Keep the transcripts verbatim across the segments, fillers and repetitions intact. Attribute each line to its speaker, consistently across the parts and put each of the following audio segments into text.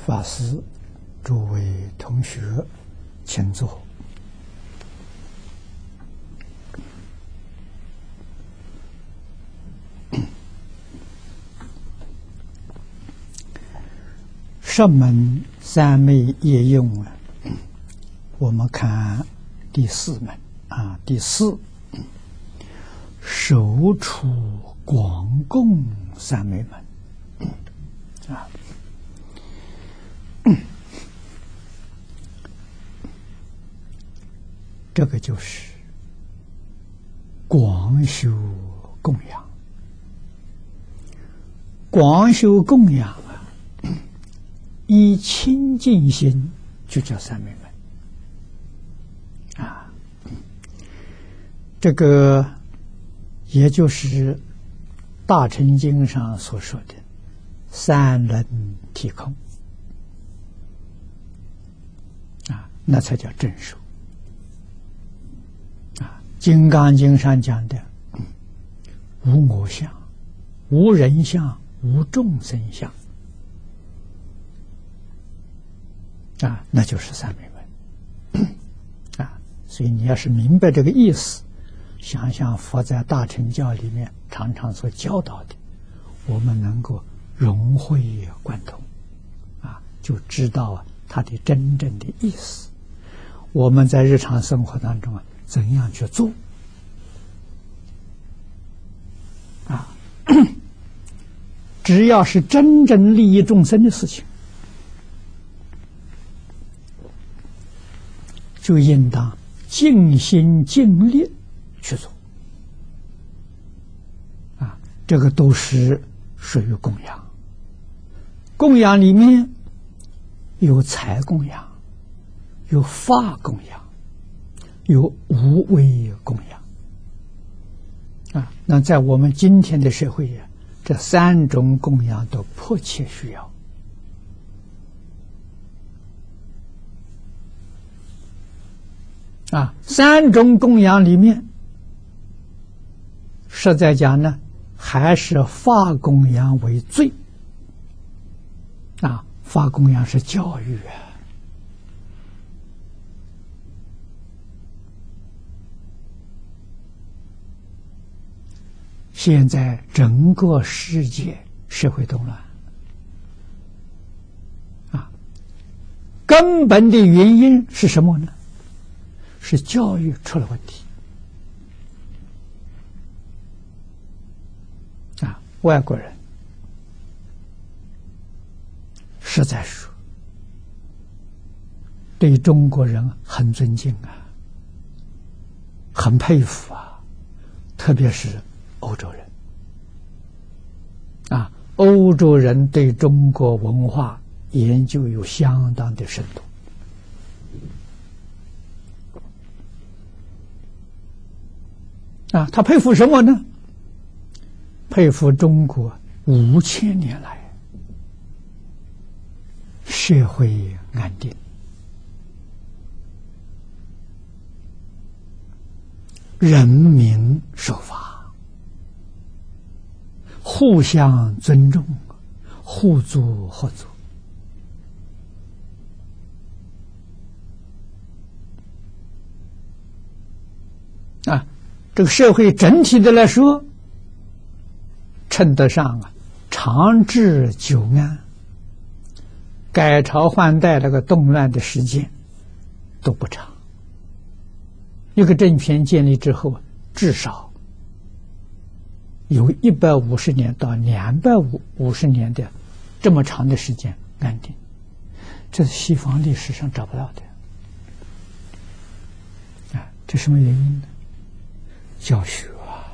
Speaker 1: 法师、诸位同学，请坐。上门三昧业用啊，我们看第四门啊，第四手处广供三昧门啊。这个就是广修供养，广修供养啊，以清净心就叫三昧门啊。这个也就是大乘经上所说的三轮体空啊，那才叫正受。金刚经上讲的无我相、无人相、无众生相啊，那就是三昧门啊。所以你要是明白这个意思，想想佛在大乘教里面常常所教导的，我们能够融会贯通啊，就知道啊它的真正的意思。我们在日常生活当中啊，怎样去做啊？只要是真正利益众生的事情，就应当尽心尽力去做啊。这个都是属于供养。供养里面有财供养，有法供养，有无为供养啊。那在我们今天的社会呀，这三种供养都迫切需要啊。三种供养里面，实在讲呢，还是法供养为最啊。法供养是教育啊。现在整个世界社会动乱啊，根本的原因是什么呢？是教育出了问题啊。外国人实在说对中国人很尊敬啊，很佩服啊，特别是欧洲人啊，欧洲人对中国文化研究有相当的深度啊。他佩服什么呢？佩服中国五千年来社会安定，人民守法，互相尊重，互助合作啊。这个社会整体的来说，称得上啊长治久安，改朝换代那个动乱的时间都不长。一个政权建立之后，至少有一百五十年到两百五十年的这么长的时间安定，这是西方历史上找不到的啊。这什么原因呢？教学啊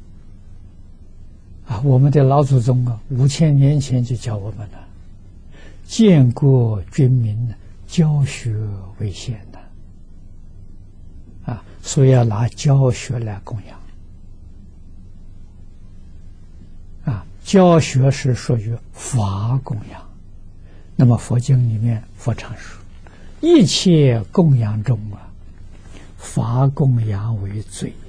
Speaker 1: 啊！我们的老祖宗啊，五千年前就教我们了，建国军民呢，教学为先的啊，所以要拿教学来供养啊。教学是属于法供养，那么佛经里面佛常说，一切供养中啊，法供养为最也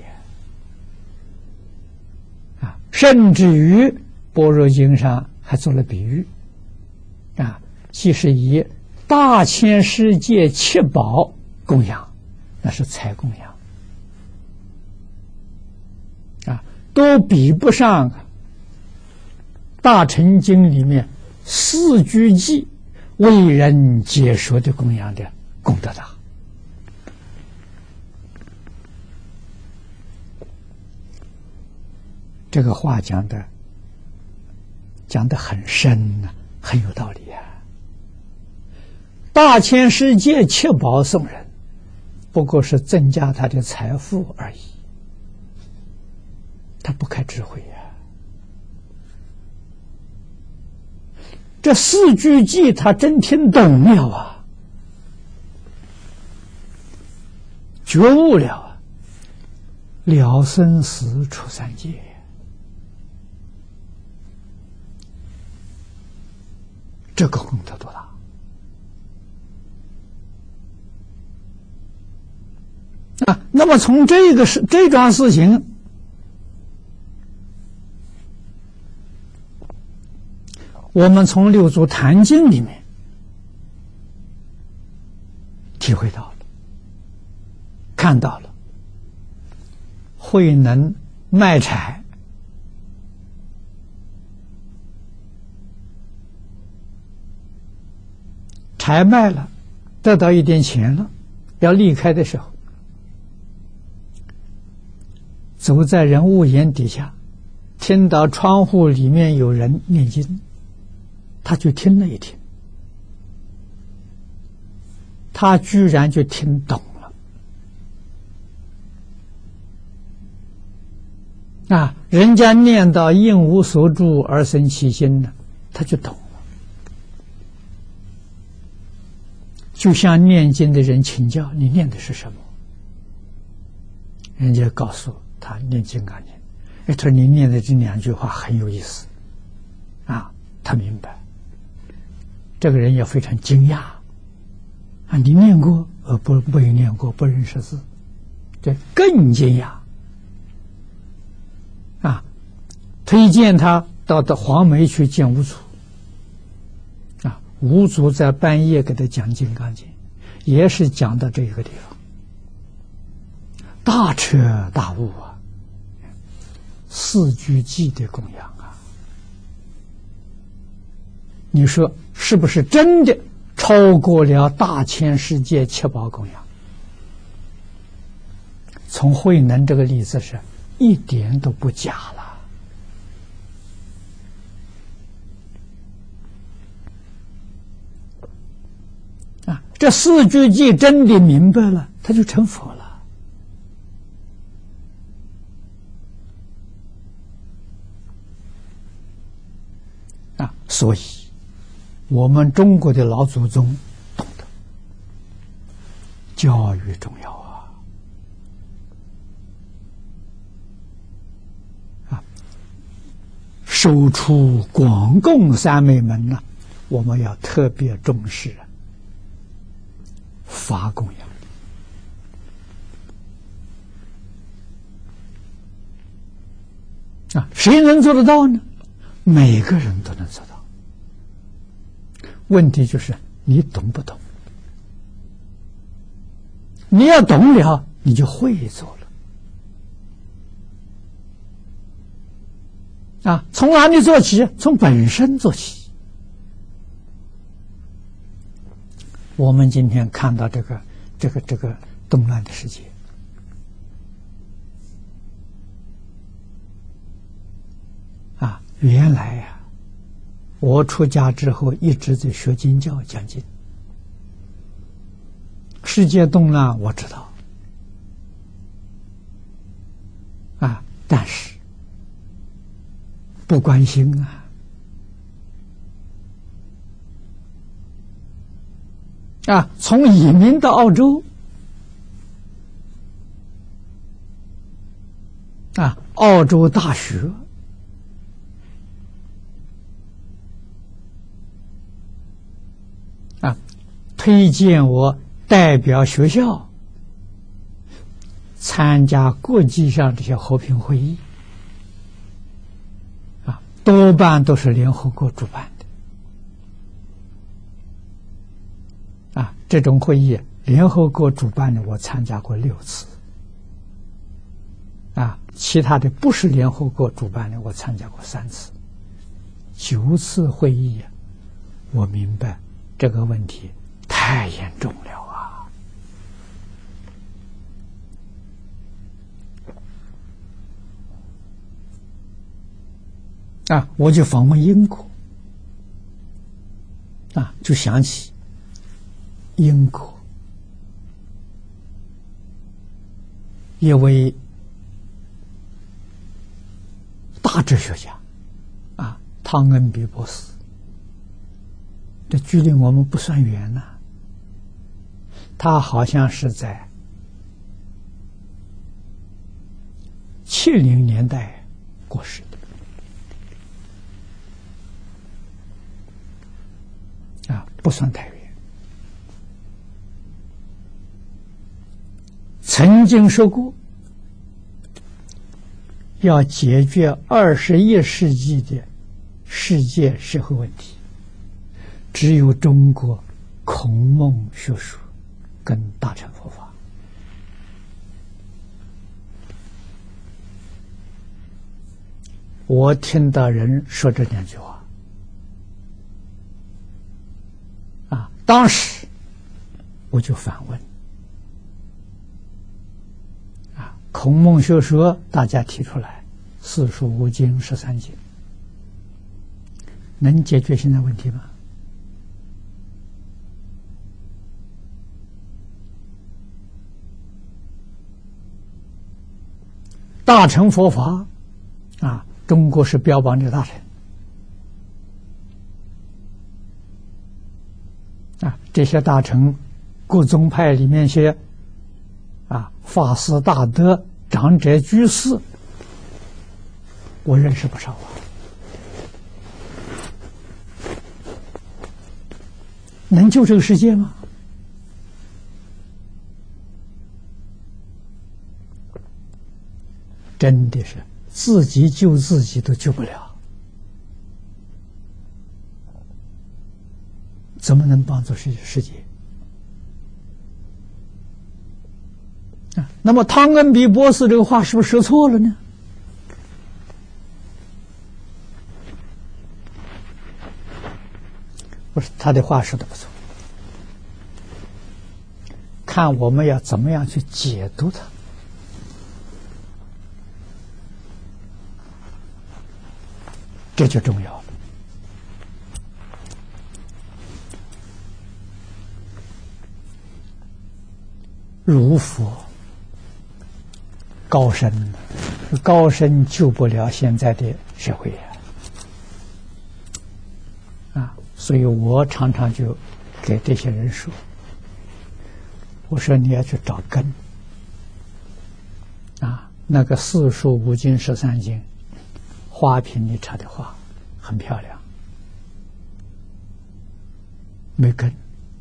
Speaker 1: 啊。甚至于般若经上还做了比喻啊， 即是以大千世界七宝供养，那是财供养啊，都比不上大乘经里面四句偈为人解说的供养的功德大。这个话讲的讲得很深啊，很有道理啊。大千世界七宝送人，不过是增加他的财富而已，他不开智慧呀、啊。这四句偈他真听懂了啊，觉悟了啊，了生死出三界。这个功德多大啊！那么从这个事这桩事情，我们从《六祖坛经》里面体会到了，看到了慧能卖柴，柴卖了，得到一点钱了，要离开的时候，走在人屋檐底下，听到窗户里面有人念经，他就听了一听，他居然就听懂了啊！人家念到应无所住而生其心呢，他就懂了。就向念经的人请教，你念的是什么？人家告诉他念金刚经。哎，他说你念的这两句话很有意思啊，他明白。这个人也非常惊讶啊，你念过？呃，不，没念过，不认识字，这更惊讶啊！推荐他到到黄梅去见五祖。五祖在半夜给他讲《金刚经》，也是讲到这个地方，大彻大悟啊！四句偈的供养啊，你说是不是真的超过了大千世界七宝供养？从慧能这个例子是一点都不假了。啊，这四句偈真的明白了，他就成佛了。啊，所以我们中国的老祖宗懂得，教育重要啊！啊，收出广供三昧门呢、啊，我们要特别重视啊。法供养啊，谁能做得到呢？每个人都能做到。问题就是你懂不懂？你要懂了，你就会做了。啊，从哪里做起？从本身做起。我们今天看到这个这个这个动乱的世界啊，原来呀、啊，我出家之后一直在学经教讲经，世界动乱我知道啊，但是不关心啊。啊，从移民到澳洲，啊，澳洲大学，啊，推荐我代表学校参加国际上这些和平会议，啊，多半都是联合国主办的。 这种会议，联合国主办的我参加过六次，啊，其他的不是联合国主办的我参加过三次，九次会议，我明白这个问题太严重了啊！啊，我就访问英国，啊，就想起英国一位大哲学家，啊，汤恩比博士，这距离我们不算远呐。他好像是在七零年代过世的，啊，不算太远。曾经说过，要解决二十一世纪的世界社会问题，只有中国孔孟学术跟大乘佛法。我听到人说这两句话，啊，当时我就反问。孔孟学说大家提出来，四书五经十三经，能解决现在问题吗？大乘佛法啊，中国是标榜的大乘啊，这些大乘各宗派里面些啊，法师大德、长者居士，我认识不少啊。能救这个世界吗？真的是自己救自己都救不了，怎么能帮助世世界？啊，那么汤恩比博士这个话是不是说错了呢？不是，他的话说的不错，看我们要怎么样去解读它。这就重要了。如佛高深，高深救不了现在的社会啊！啊，所以我常常就给这些人说：“我说你要去找根啊，那个四书五经十三经，花瓶里插的花很漂亮，没根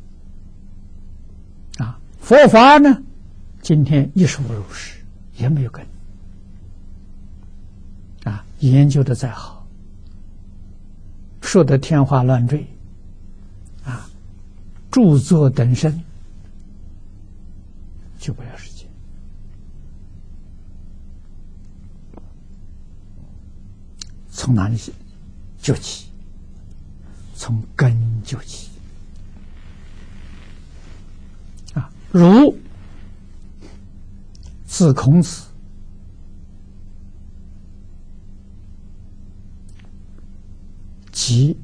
Speaker 1: 啊。佛法呢，今天一书入世，也没有根啊。研究的再好，说的天花乱坠啊，著作等身，救不了世界。从哪里救起？从根救起啊！儒自孔子，即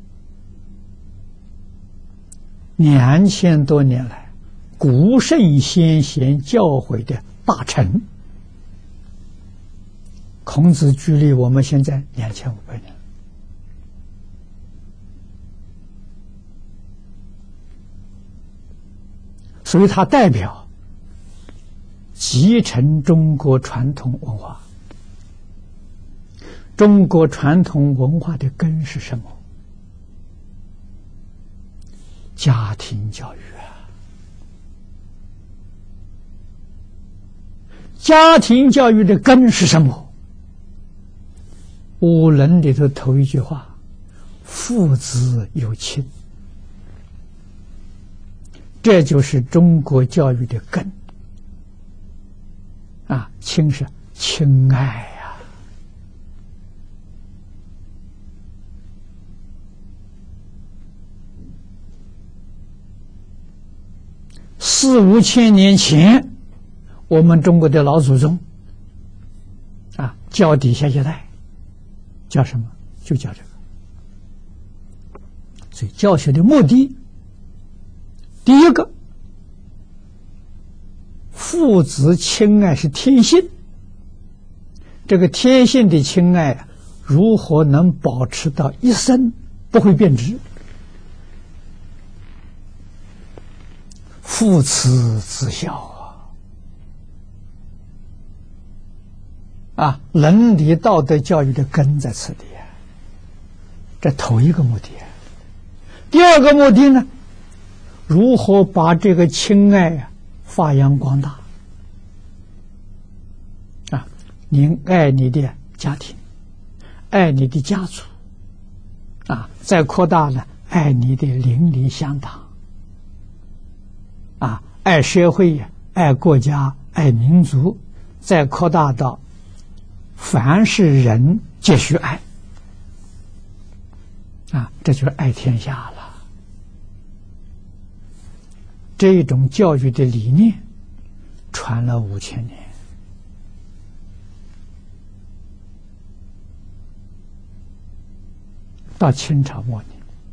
Speaker 1: 两千多年来古圣先贤教诲的大成。孔子距离我们现在两千五百年，所以它代表继承中国传统文化。中国传统文化的根是什么？家庭教育啊！家庭教育的根是什么？五伦里头头一句话：父子有亲。 这就是中国教育的根啊！亲是亲爱呀、啊，四五千年前，我们中国的老祖宗啊，教底下一代叫什么？就叫这个。所以教学的目的，第一个，父子亲爱是天性，这个天性的亲爱如何能保持到一生不会变质？父慈子孝啊！啊，伦理道德教育的根在此地啊，这头一个目的。第二个目的呢，如何把这个亲爱啊发扬光大啊？您爱你的家庭，爱你的家族啊，再扩大呢，爱你的邻里乡党啊，爱社会，爱国家，爱民族，再扩大到凡是人皆须爱啊，这就是爱天下了。这种教育的理念传了五千年，到清朝末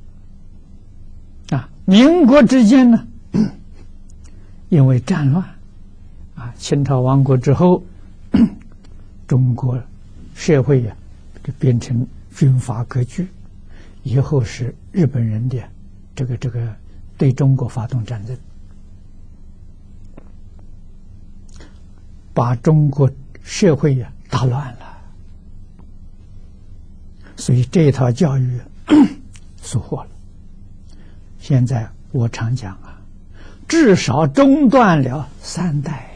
Speaker 1: 年啊，民国之间呢，因为战乱啊，清朝亡国之后，中国社会呀、啊，就变成军阀割据，以后是日本人的这个这个对中国发动战争。把中国社会呀打乱了，所以这套教育疏忽了。现在我常讲啊，至少中断了三代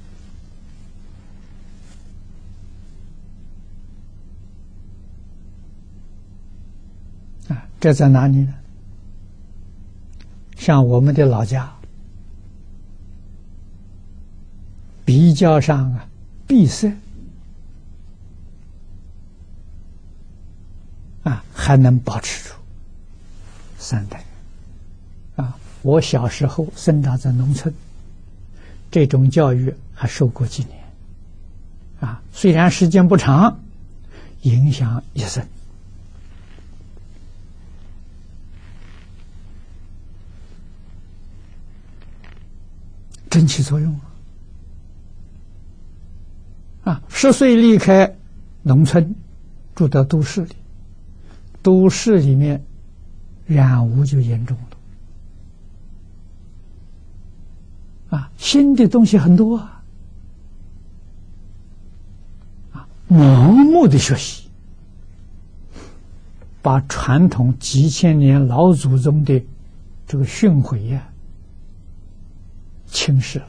Speaker 1: 呀。啊，这在哪里呢？像我们的老家。比较上啊，闭塞啊，还能保持住三代啊。我小时候生长在农村，这种教育还受过几年啊，虽然时间不长，影响一生。真起作用啊！啊，十岁离开农村，住到都市里，都市里面染污就严重了。啊，新的东西很多啊，啊，盲目的学习，把传统几千年老祖宗的这个训诲呀、啊，轻视了。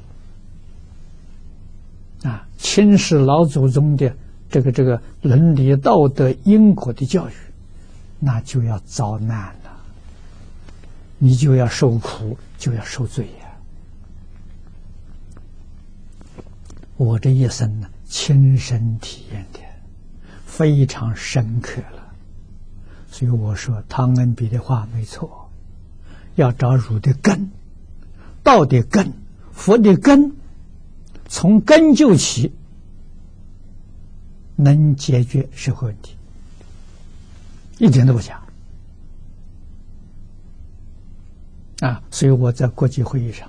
Speaker 1: 啊，轻视老祖宗的这个这个伦理道德因果的教育，那就要遭难了，你就要受苦，就要受罪呀、啊。我这一生呢，亲身体验的非常深刻了，所以我说汤恩比的话没错，要找儒的根，道的根，佛的根。从根究起，能解决社会问题，一点都不假啊！所以我在国际会议上，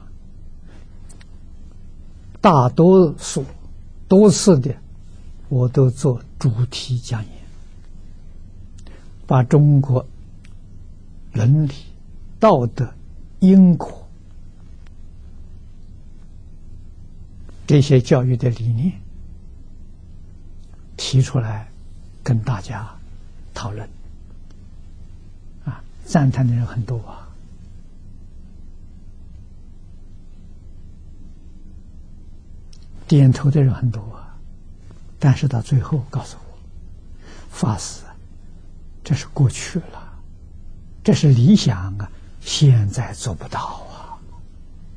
Speaker 1: 大多数多次的，我都做主题讲演，把中国伦理、道德、因果这些教育的理念提出来，跟大家讨论，啊，赞叹的人很多啊，点头的人很多啊，但是到最后告诉我，法师，这是过去了，这是理想啊，现在做不到啊。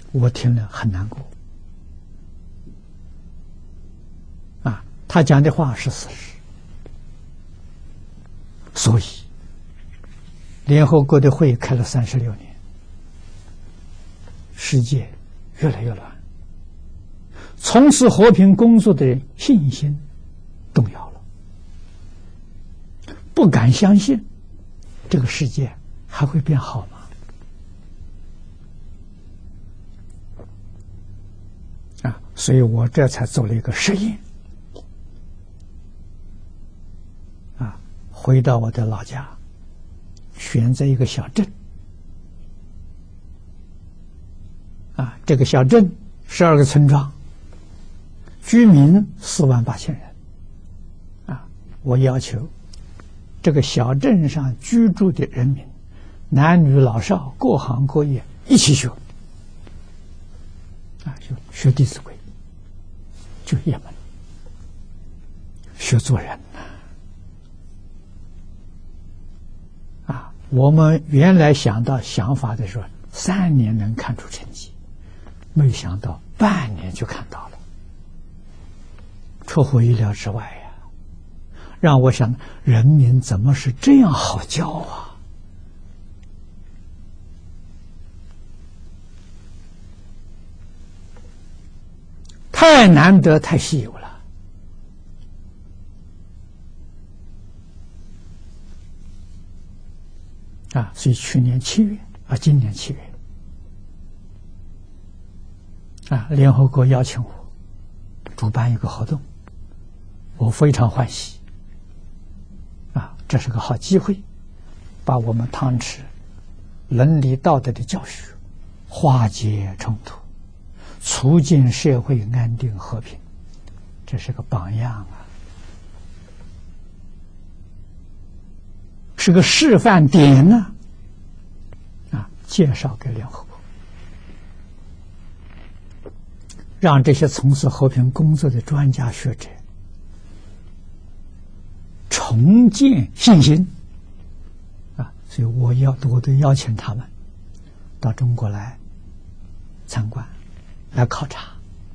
Speaker 1: 我听了很难过。啊，他讲的话是事实，所以联合国的会开了三十六年，世界越来越乱，从事和平工作的人信心动摇了，不敢相信这个世界还会变好吗？啊，所以我这才做了一个实验，啊，回到我的老家，选择一个小镇，啊，这个小镇十二个村庄，居民四万八千人，啊，我要求这个小镇上居住的人民，男女老少，各行各业一起学，啊，就学《弟子规》，就一门，学做人呐。啊，我们原来想到想法的时候，三年能看出成绩，没想到半年就看到了，出乎意料之外呀！让我想，人民怎么是这样好教啊？太难得，太稀有了。啊，所以去年七月啊，今年七月啊，联合国邀请我主办一个活动，我非常欢喜。啊，这是个好机会，把我们汤池伦理道德的教学化解冲突，促进社会安定和平，这是个榜样啊，是个示范点呢。啊，介绍给联合国，让这些从事和平工作的专家学者重建信心。啊，所以我要我都邀请他们到中国来参观，来考察。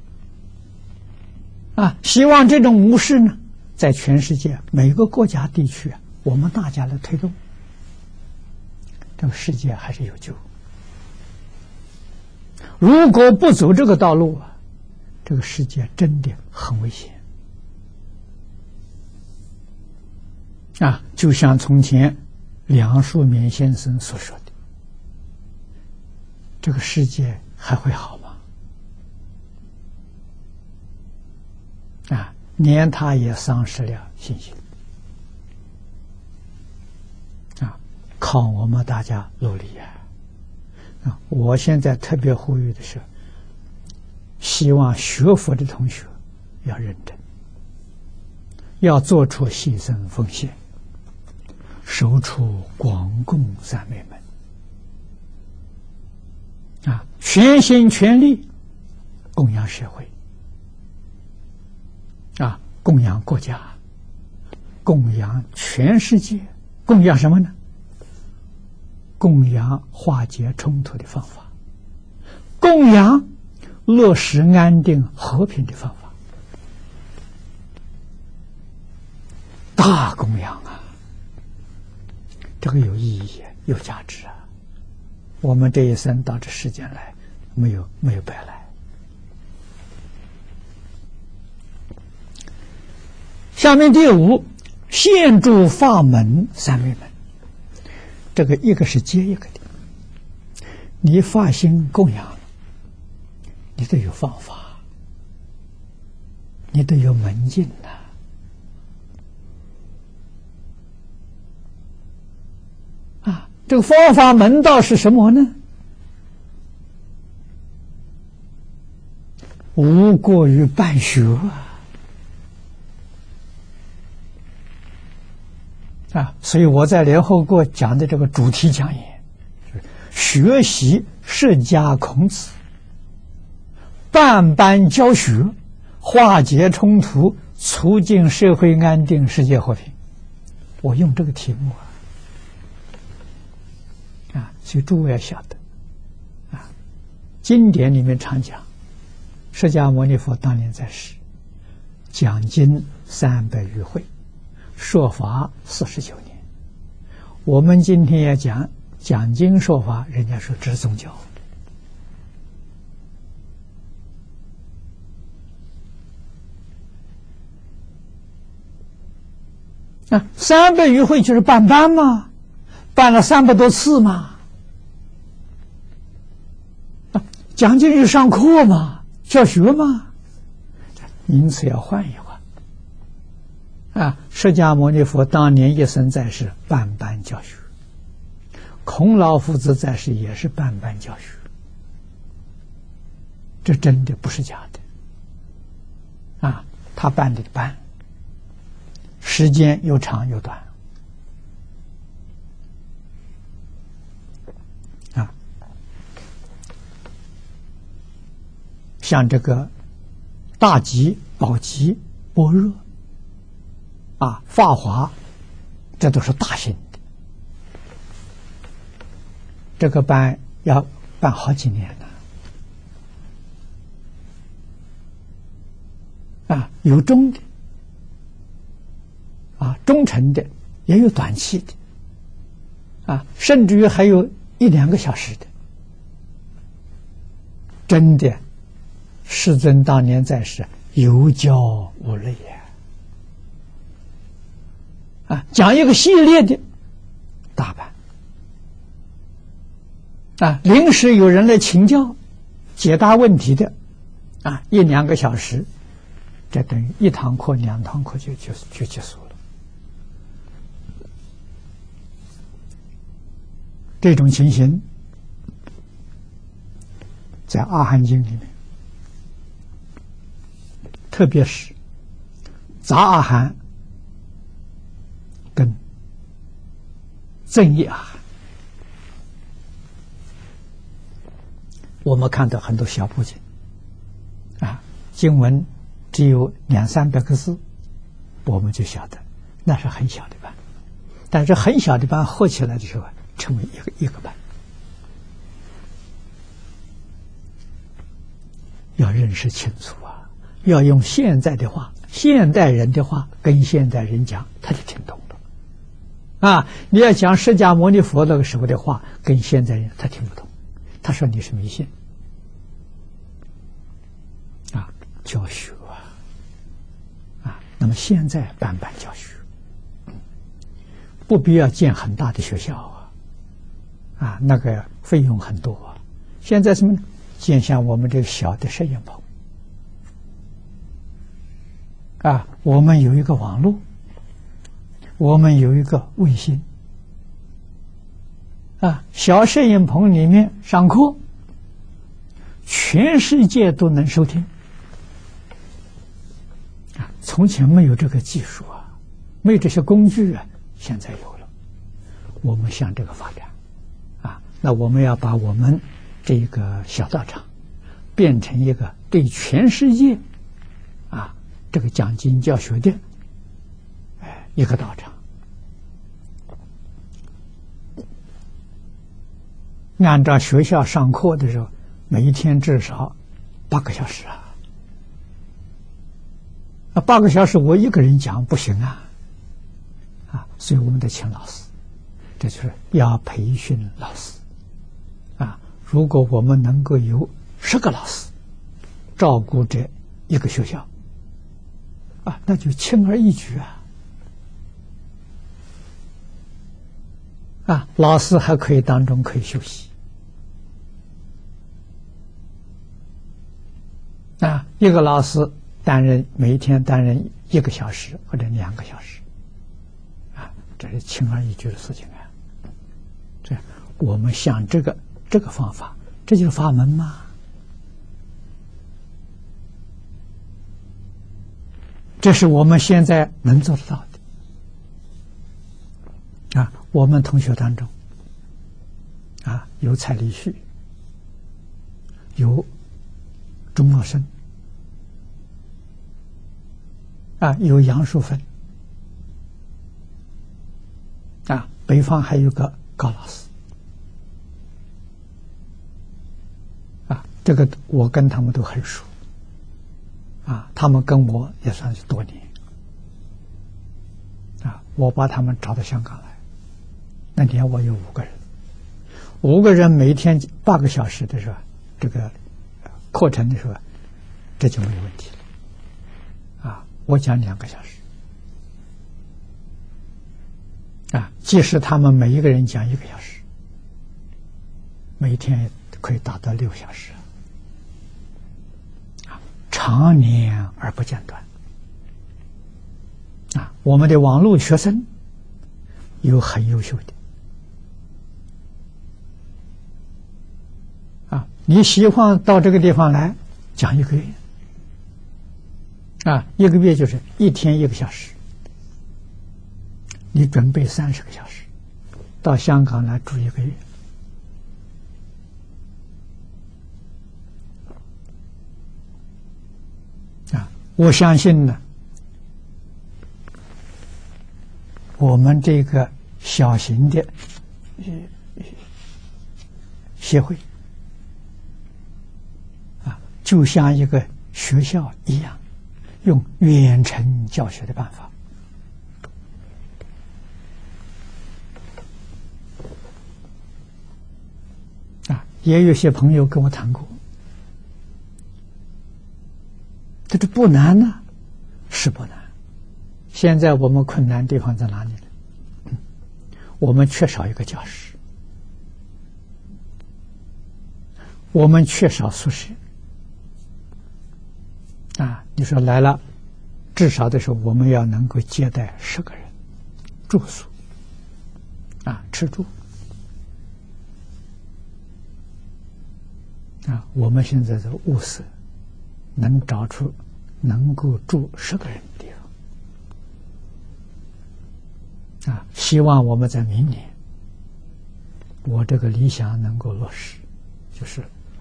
Speaker 1: 啊，希望这种模式呢，在全世界每个国家地区啊，我们大家来推动，这个世界还是有救。如果不走这个道路啊，这个世界真的很危险。啊，就像从前梁漱溟先生所说的，这个世界还会好吗？啊，连他也丧失了信心。啊，靠我们大家努力啊！啊，我现在特别呼吁的是，希望学佛的同学要认真，要做出牺牲奉献，守出广供三昧门，啊，全心全力供养社会，啊，供养国家，供养全世界，供养什么呢？供养化解冲突的方法，供养落实安定和平的方法，大供养啊！这个有意义，有价值啊！我们这一生到这世间来，没有没有白来。下面第五，现住法门三昧门。这个一个是接一个的，你发心供养，你得有方法，你得有门径呐、啊。啊，这个方法门道是什么呢？无过于办学啊！啊，所以我在联合国讲的这个主题讲演，学习释迦孔子，办班教学，化解冲突，促进社会安定，世界和平。我用这个题目啊，啊，所以诸位要晓得，啊， 经典里面常讲，释迦牟尼佛当年在世，讲经三百余会，说法四十九年。我们今天也讲讲经说法，人家说这是宗教。啊，三百余会就是办班嘛，办了三百多次嘛。啊，讲经是上课嘛，教学嘛，名词要换一换。啊，释迦牟尼佛当年一生在世，办班教学；孔老夫子在世也是办班教学。这真的不是假的。啊，他办的班。时间又长又短，啊，像这个大集、宝集、般若，啊，法华，这都是大型的。这个班要办好几年了，啊，有中的。啊，中程的也有短期的，啊，甚至于还有一两个小时的。真的，世尊当年在世，有教无类呀！啊，讲一个系列的大班，啊，临时有人来请教、解答问题的，啊，一两个小时，这等于一堂课、两堂课就就就结束了。这种情形，在《阿含经》里面，特别是杂阿含跟增益阿含，我们看到很多小部经啊，经文只有两三百个字，我们就晓得那是很小的班，但是很小的班合起来的时候，成为一个一个班。要认识清楚啊，要用现在的话，现代人的话跟现代人讲，他就听懂了。啊，你要讲释迦牟尼佛那个时候的话，跟现在人他听不懂，他说你是迷信。啊，教学啊，啊，那么现在办办教学，不必要建很大的学校啊。啊，那个费用很多啊！现在什么呢？建像我们这个小的摄影棚，啊，我们有一个网络，我们有一个卫星，啊，小摄影棚里面上课，全世界都能收听。啊，从前没有这个技术啊，没有这些工具啊，现在有了，我们向这个发展。那我们要把我们这个小道场变成一个对全世界啊这个讲经教学的哎一个道场。按照学校上课的时候，每一天至少八个小时啊，啊八个小时我一个人讲不行啊，啊，所以我们得请老师，这就是要培训老师。啊，如果我们能够有十个老师照顾这一个学校，啊，那就轻而易举啊！啊，老师还可以当中可以休息，啊，一个老师担任每一天担任一个小时或者两个小时，啊，这是轻而易举的事情啊！这我们想这个。这个方法，这就是法门嘛。这是我们现在能做得到的。啊，我们同学当中，啊，有蔡礼旭，有钟默生，啊，有杨淑芬，啊，北方还有个高老师。 这个我跟他们都很熟，啊，他们跟我也算是多年，啊，我把他们找到香港来，那年我有五个人，五个人每天八个小时的时候，这个课程的时候，这就没有问题了，啊，我讲两个小时，啊，即使他们每一个人讲一个小时，每天可以达到六小时。常年而不间断啊！我们的网络学生有很优秀的啊！你喜欢到这个地方来讲一个月啊，一个月就是一天一个小时，你准备三十个小时，到香港来住一个月。我相信呢，我们这个小型的协会啊，就像一个学校一样，用远程教学的办法啊，也有些朋友跟我谈过。这这不难呢，是不难。现在我们困难地方在哪里呢？嗯、我们缺少一个教室，我们缺少宿舍。啊，你说来了，至少的时候我们要能够接待十个人，住宿，啊，吃住。啊，我们现在的物色能找出能够住十个人的地方啊！希望我们在明年，我这个理想能够落实，就是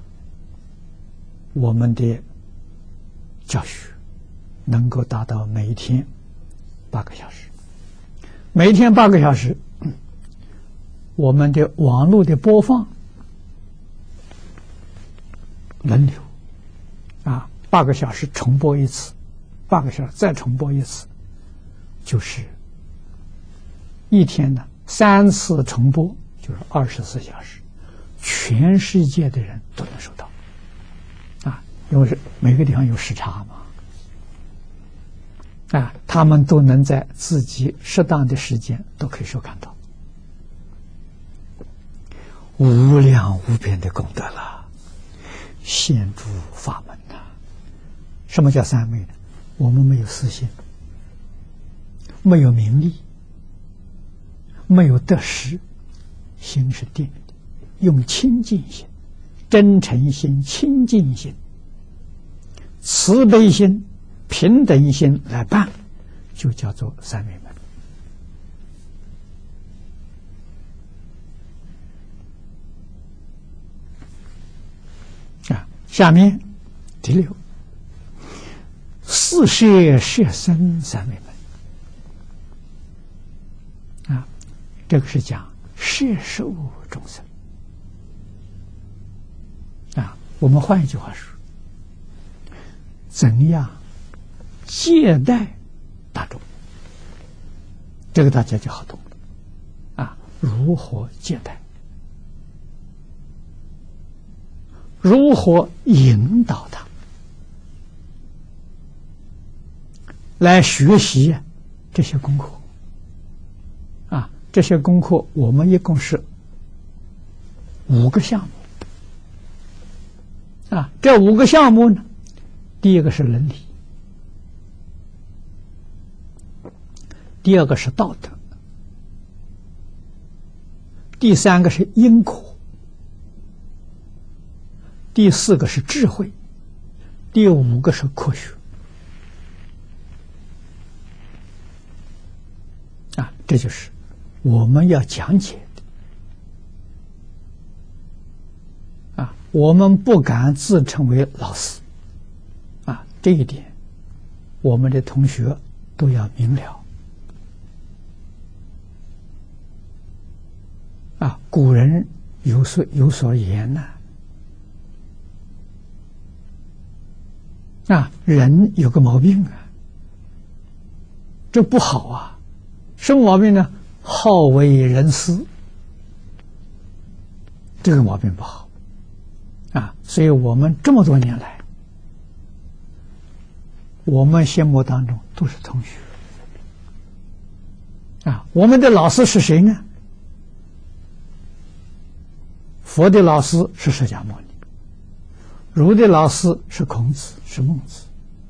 Speaker 1: 我们的教学能够达到每天八个小时，每天八个小时，我们的网络的播放轮流啊。八个小时重播一次，八个小时再重播一次，就是一天呢三次重播，就是二十四小时，全世界的人都能收到啊，因为是每个地方有时差嘛，啊，他们都能在自己适当的时间都可以收看到，无量无边的功德了，现诸法门。什么叫三昧呢？我们没有私心，没有名利，没有得失，心是定的，用清净心、真诚心、清净心、慈悲心、平等心来办，就叫做三昧门。啊，下面第六。四摄摄身三昧门啊，这个是讲摄受众生啊。我们换一句话说，怎样接待大众，这个大家就好懂了啊。如何接待，如何引导他来学习这些功课啊，这些功课我们一共是五个项目啊。这五个项目呢，第一个是伦理，第二个是道德，第三个是因果，第四个是智慧，第五个是科学。啊，这就是我们要讲解的啊！我们不敢自称为老师啊，这一点我们的同学都要明了啊。古人有所有所言呢、啊， 啊，人有个毛病啊，这不好啊。什么毛病呢？好为人师，这个毛病不好啊。所以我们这么多年来，我们心目当中都是同学啊。我们的老师是谁呢？佛的老师是释迦牟尼，儒的老师是孔子，是孟子，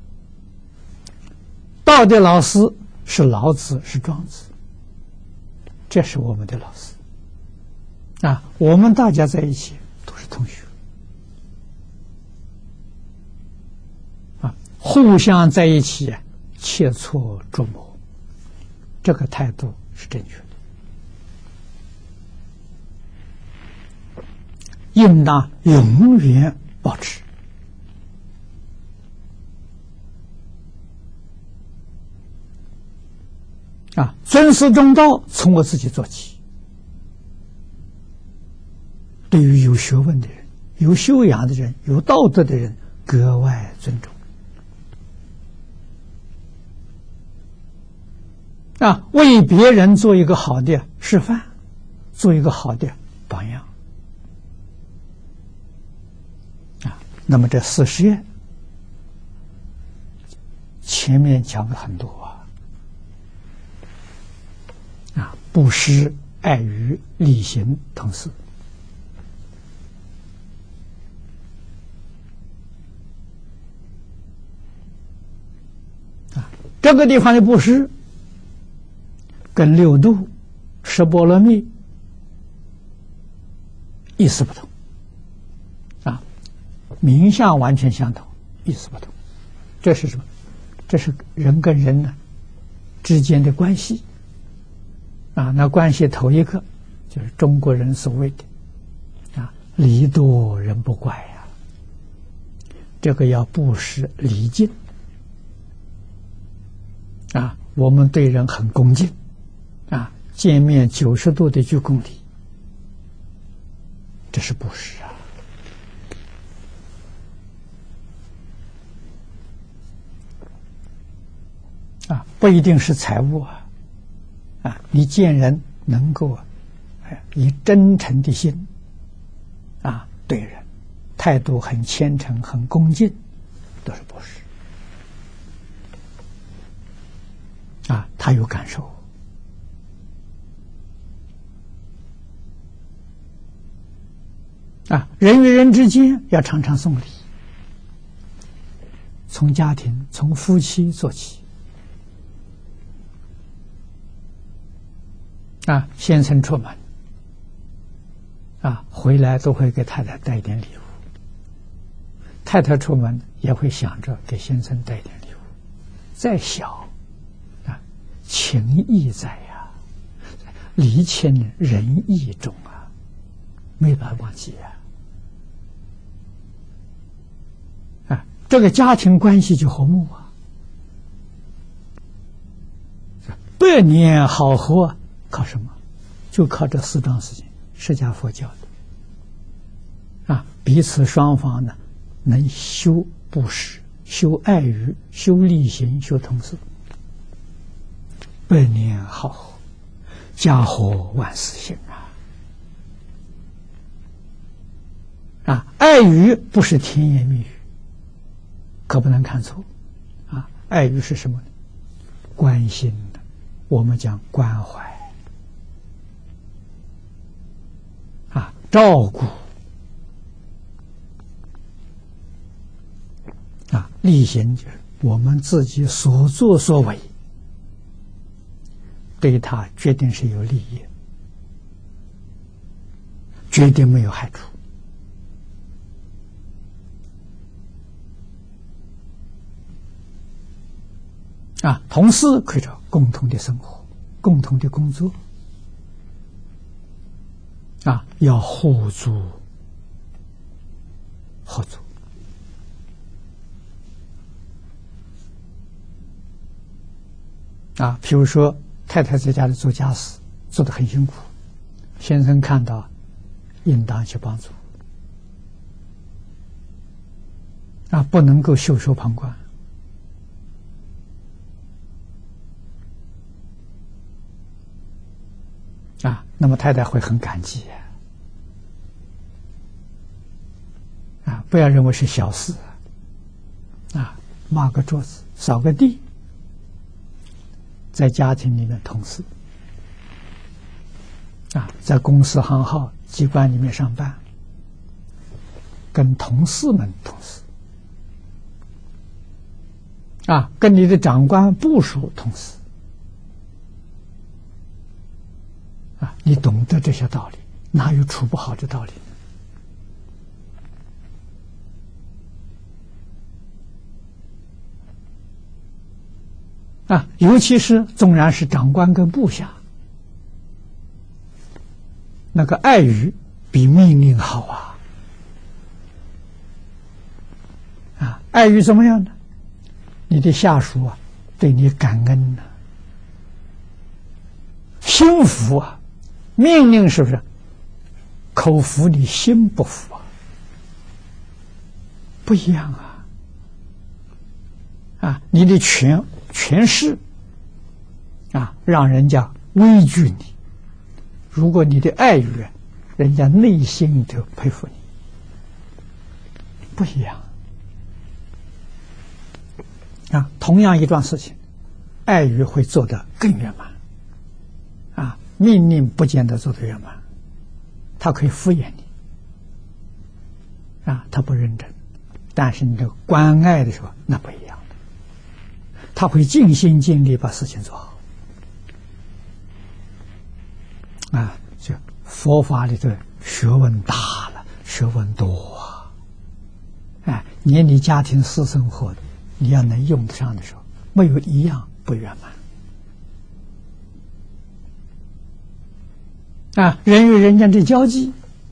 Speaker 1: 道的老师是老子，是庄子，这是我们的老师啊。我们大家在一起都是同学啊，互相在一起切磋琢磨，这个态度是正确的，应当永远保持。啊，尊师重道，从我自己做起。对于有学问的人、有修养的人、有道德的人，格外尊重。啊，为别人做一个好的示范，做一个好的榜样。啊，那么这四十愿，前面讲了很多啊。啊，布施、爱语、力行、同事。啊，这个地方的布施跟六度、十波罗蜜意思不同。啊，名相完全相同，意思不同。这是什么？这是人跟人呢之间的关系。啊，那关系头一个就是中国人所谓的啊，礼多人不怪呀、啊，这个要布施礼敬啊，我们对人很恭敬啊，见面九十度的鞠躬礼，这是布施啊。啊，不一定是财物啊。啊，你见人能够哎以真诚的心啊对人，态度很虔诚、很恭敬，都是布施啊。他有感受啊。人与人之间要常常送礼，从家庭、从夫妻做起。啊，先生出门，啊，回来都会给太太带一点礼物。太太出门也会想着给先生带一点礼物。再小，啊，情义在呀，礼谦仁义重啊，没办法忘记呀。啊，这个家庭关系就和睦啊，百年好合。靠什么？就靠这四桩事情，释迦佛教的啊，彼此双方呢，能修布施、修爱语、修力行、修同事，百年好合，家和万事兴啊！啊，爱语不是甜言蜜语，可不能看错啊！爱语是什么呢？关心的，我们讲关怀。啊，照顾啊，力行就是我们自己所作所为，对他决定是有利益，绝对没有害处。啊，同事可以说共同的生活，共同的工作。啊，要互助合作啊。譬如说，太太在家里做家事，做得很辛苦，先生看到，应当去帮助啊，不能够袖手旁观。啊，那么太太会很感激啊！不要认为是小事啊，抹个桌子，扫个地，在家庭里面同事啊，在公司行号机关里面上班，跟同事们同事啊，跟你的长官部属同事啊，你懂得这些道理，哪有处不好的道理呢？啊，尤其是纵然是长官跟部下，那个爱语比命令好啊！啊，爱语怎么样呢？你的下属啊，对你感恩呢、啊，心服啊。命令是不是口服你心不服啊？不一样啊！啊，你的权权势啊，让人家畏惧你。如果你的爱语，人家内心就佩服你，不一样啊。同样一桩事情，爱语会做得更圆满啊。命令不见得做得圆满，他可以敷衍你啊，他不认真。但是你的关爱的时候，那不一样的，他会尽心尽力把事情做好啊。就佛法里头学问大了，学问多啊！哎，连你家庭私生活，你要能用得上的时候，没有一样不圆满。啊，人与人间的交际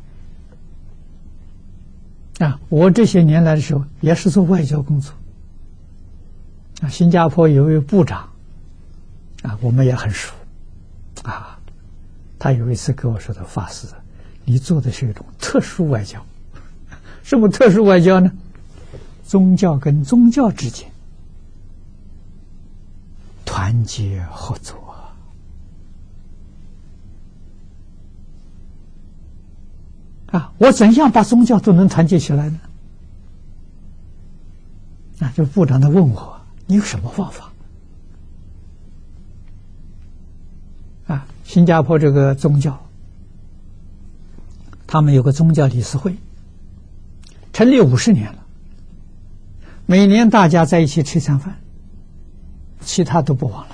Speaker 1: 啊，我这些年来的时候也是做外交工作啊。新加坡有一位部长啊，我们也很熟啊。他有一次跟我说的：“法师，你做的是一种特殊外交。什么特殊外交呢？宗教跟宗教之间团结合作。”啊，我怎样把宗教都能团结起来呢？啊，这部长他问我，你有什么方法？啊，新加坡这个宗教，他们有个宗教理事会，成立五十年了，每年大家在一起吃餐饭，其他都不往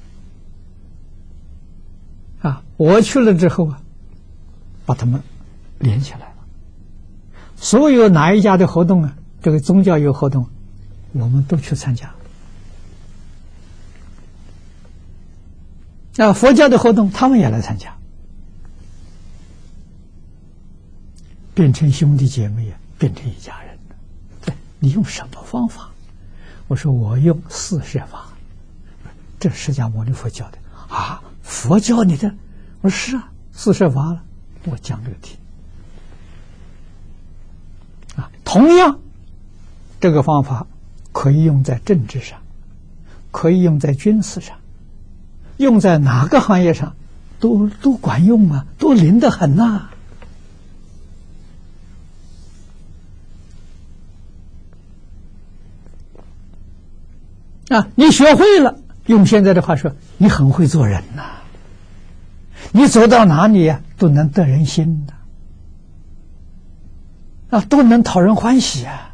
Speaker 1: 来。啊，我去了之后啊，把他们连起来了，所有哪一家的活动啊，这个宗教有活动，我们都去参加。那佛教的活动，他们也来参加，变成兄弟姐妹啊，变成一家人了。对，你用什么方法？我说我用四摄法，这释迦牟尼佛教的啊，佛教你的？我说是啊，四摄法了，我讲这个题。啊，同样，这个方法可以用在政治上，可以用在军事上，用在哪个行业上，都都管用啊，都灵得很呐、啊。啊，你学会了，用现在的话说，你很会做人呐、啊。你走到哪里呀、啊，都能得人心的。啊，都能讨人欢喜啊！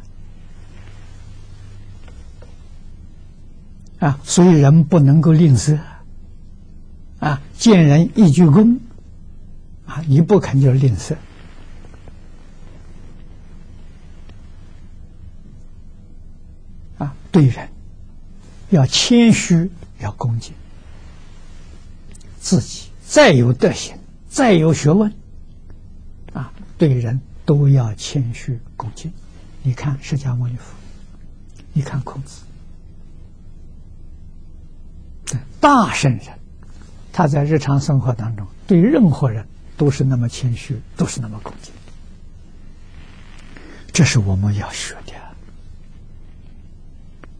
Speaker 1: 啊，所以人不能够吝啬啊！见人一鞠躬啊，你不肯就吝啬啊！对人要谦虚，要恭敬，自己再有德行，再有学问啊，对人都要谦虚恭敬。你看释迦牟尼佛，你看孔子，大圣人，他在日常生活当中对任何人都是那么谦虚，都是那么恭敬。这是我们要学的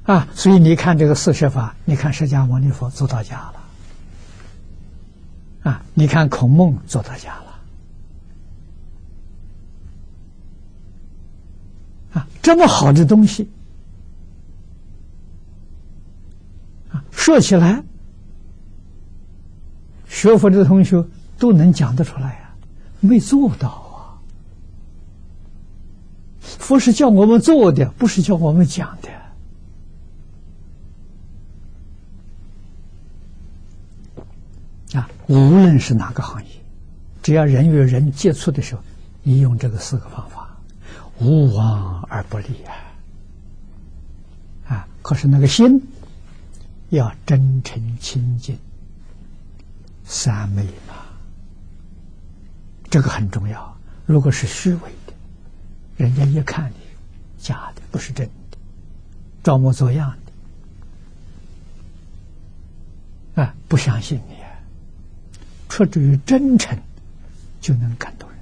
Speaker 1: 啊，所以你看这个四摄法，你看释迦牟尼佛做到家了，啊，你看孔孟做到家了，啊，这么好的东西，啊，说起来，学佛的同学都能讲得出来呀，没做到啊。佛是叫我们做的，不是叫我们讲的。啊，无论是哪个行业，只要人与人接触的时候，你用这个四个方法，无往而不利啊！啊，可是那个心要真诚清净，三昧嘛，这个很重要。如果是虚伪的，人家一看你假的，不是真的，装模作样的，啊，不相信你。出自于真诚，就能感动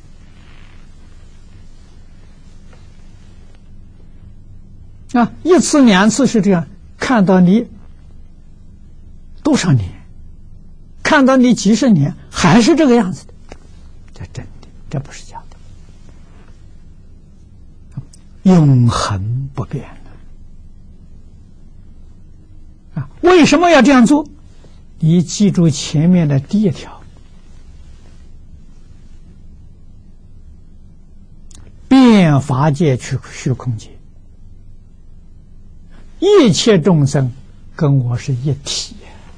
Speaker 1: 人。啊，一次两次是这样，看到你多少年，看到你几十年，还是这个样子的，这真的，这不是假的，永恒不变的。啊，为什么要这样做？你记住前面的第一条，遍法界去虚空界，一切众生跟我是一体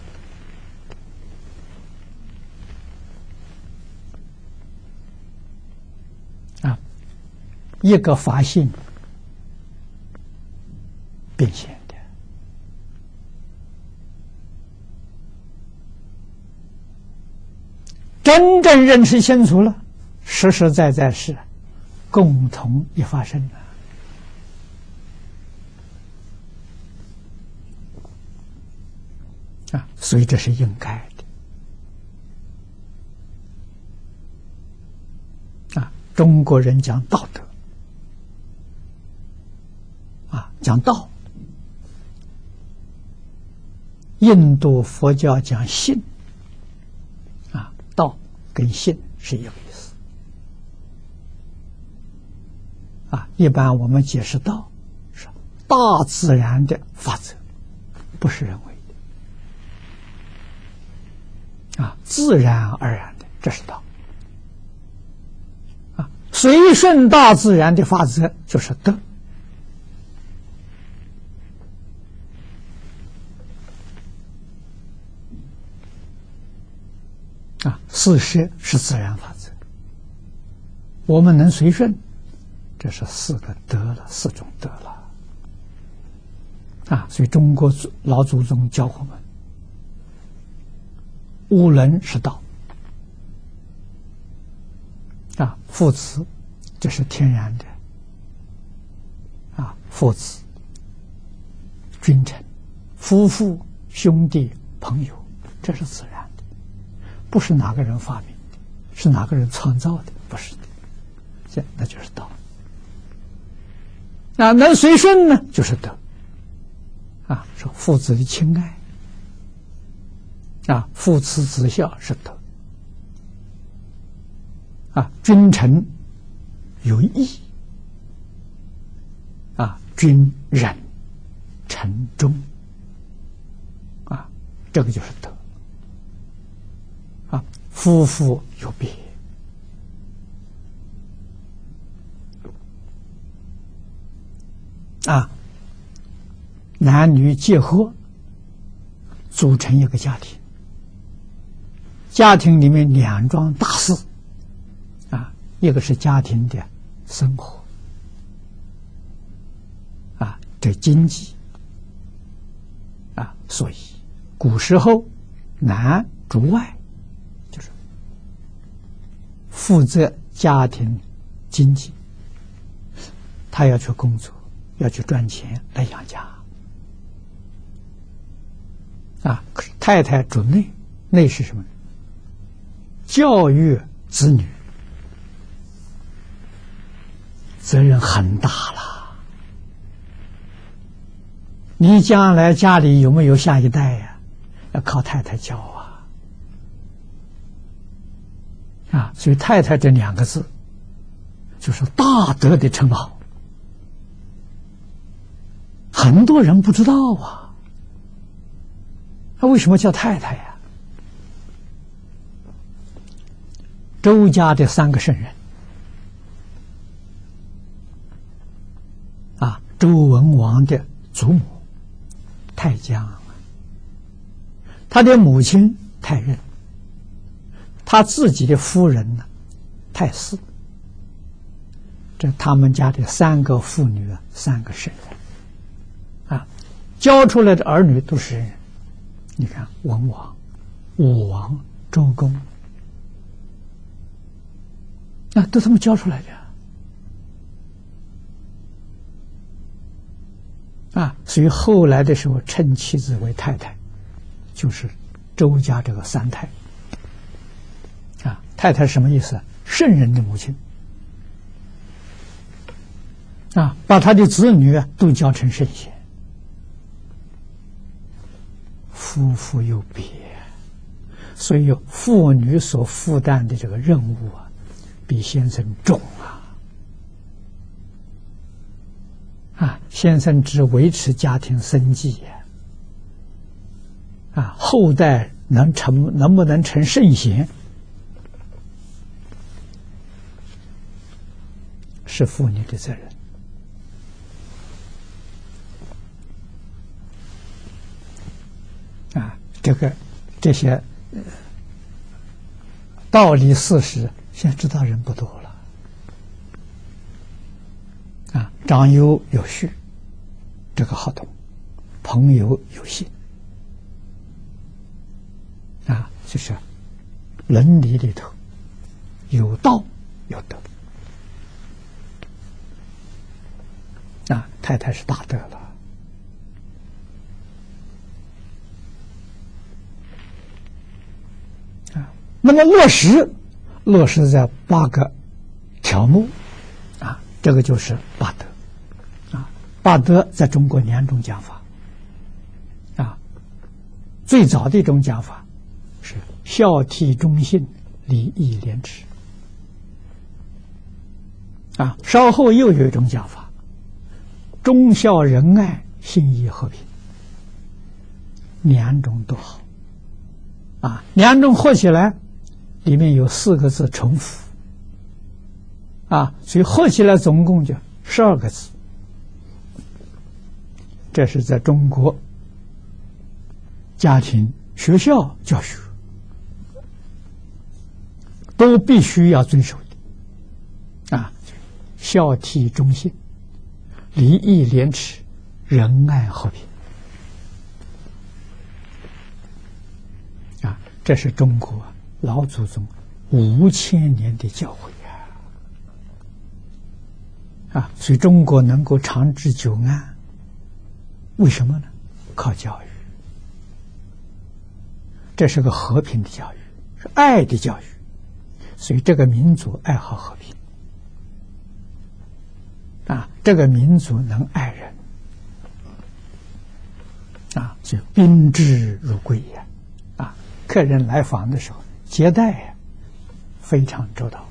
Speaker 1: 啊，一个法性变现。真正认识清楚了，实实在在是共同一发生的啊，所以这是应该的啊。中国人讲道德啊，讲道；印度佛教讲信。道跟信是一个意思啊。一般我们解释道是大自然的法则，不是人为的啊，自然而然的，这是道啊。随顺大自然的法则就是德啊，四摄是自然法则，我们能随顺，这是四个德了，四种德了啊。所以中国老祖宗教我们，无伦是道啊，父慈这是天然的啊，父子、君臣、夫妇、兄弟、朋友，这是自然。不是哪个人发明的，是哪个人创造的，不是的，这那就是道。那能随顺呢，就是德啊，说父子的亲爱啊，父慈子孝是德啊，君臣有义啊，君仁臣忠啊，这个就是德。啊，夫妇有别啊，男女结合组成一个家庭，家庭里面两桩大事啊，一个是家庭的生活啊，这经济啊，所以古时候男主外。负责家庭经济，他要去工作，要去赚钱来养家啊。可是太太主内，内是什么？教育子女，责任很大了你将来家里有没有下一代呀？要靠太太教啊！啊，所以太太这两个字，就是大德的称号。很多人不知道啊，他为什么叫太太呀？周家的三个圣人啊，周文王的祖母太姜，他的母亲太任，他自己的夫人呢太姒，这他们家的三个妇女啊，三个圣人啊，教出来的儿女都是人。你看文王、武王、周公，那都他们教出来的啊！所以后来的时候称妻子为太太，就是周家这个三太啊。太太什么意思？圣人的母亲啊，把他的子女啊都教成圣贤。夫妇有别，所以妇女所负担的这个任务啊，比先生重啊！啊，先生只维持家庭生计呀，啊，后代能成能不能成圣贤，是妇女的责任。啊，这个这些、呃、道理事实，现在知道人不多了。啊，长幼有序，这个好懂；朋友有信，啊，就是伦理里头有道有德。啊，太太是大德了。那么落实，落实在八个条目，啊，这个就是八德，啊，八德在中国两种讲法，啊，最早的一种讲法是孝悌忠信礼义廉耻，啊，稍后又有一种讲法，忠孝仁爱信义和平，两种都好，啊，两种合起来。里面有四个字重复，啊，所以合起来总共就十二个字。这是在中国家庭、学校教学都必须要遵守的，啊，孝悌忠信、礼义廉耻、仁爱和平，啊，这是中国老祖宗五千年的教诲啊！啊，所以中国能够长治久安，为什么呢？靠教育，这是个和平的教育，是爱的教育，所以这个民族爱好和平啊，这个民族能爱人啊，所以宾至如归呀！啊，客人来访的时候。接待非常周到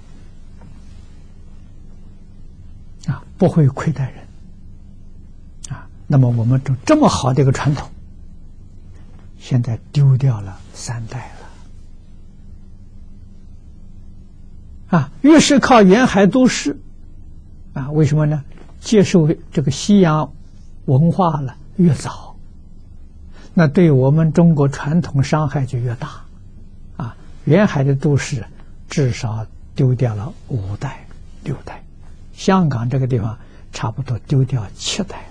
Speaker 1: 啊，不会亏待人啊。那么我们这这么好的一个传统，现在丢掉了三代了啊。越是靠沿海都市啊，为什么呢？接受这个西洋文化了越早，那对我们中国传统伤害就越大。沿海的都市至少丢掉了五代六代，香港这个地方差不多丢掉七代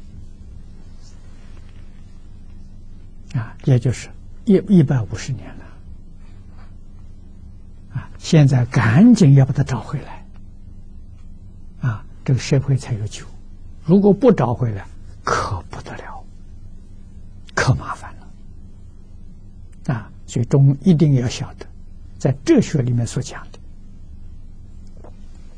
Speaker 1: 啊，也就是一一百五十年了啊！现在赶紧要把它找回来啊，这个社会才有救。如果不找回来，可不得了，可麻烦了啊！所以中一定要晓得，在哲学里面所讲的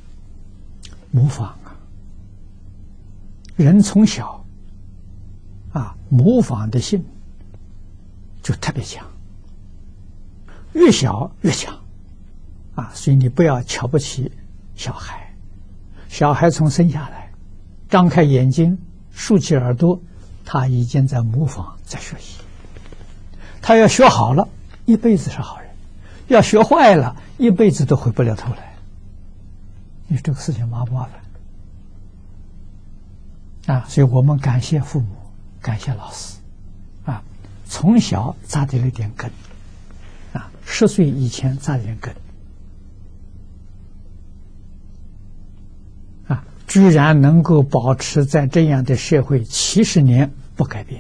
Speaker 1: 模仿啊，人从小啊，模仿的性就特别强，越小越强啊！所以你不要瞧不起小孩，小孩从生下来，张开眼睛，竖起耳朵，他已经在模仿，在学习。他要学好了，一辈子是好人；要学坏了，一辈子都回不了头来。你这个事情麻不麻烦？啊，所以我们感谢父母，感谢老师，啊，从小扎的了点根，啊，十岁以前扎点根，啊，居然能够保持在这样的社会七十年不改变，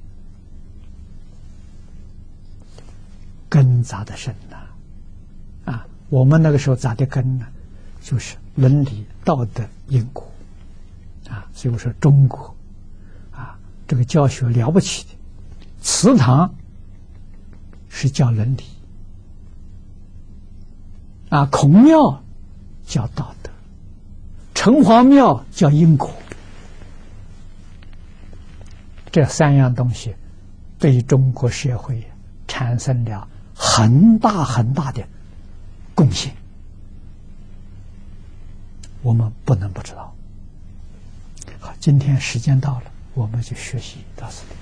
Speaker 1: 根扎的深呐，啊，我们那个时候扎的根呢，就是伦理道德因果。啊，所以我说中国，啊，这个教学了不起的，祠堂是教伦理，啊，孔庙教道德，城隍庙教因果，这三样东西对中国社会产生了很大很大的贡献，我们不能不知道。好，今天时间到了，我们就学习到此。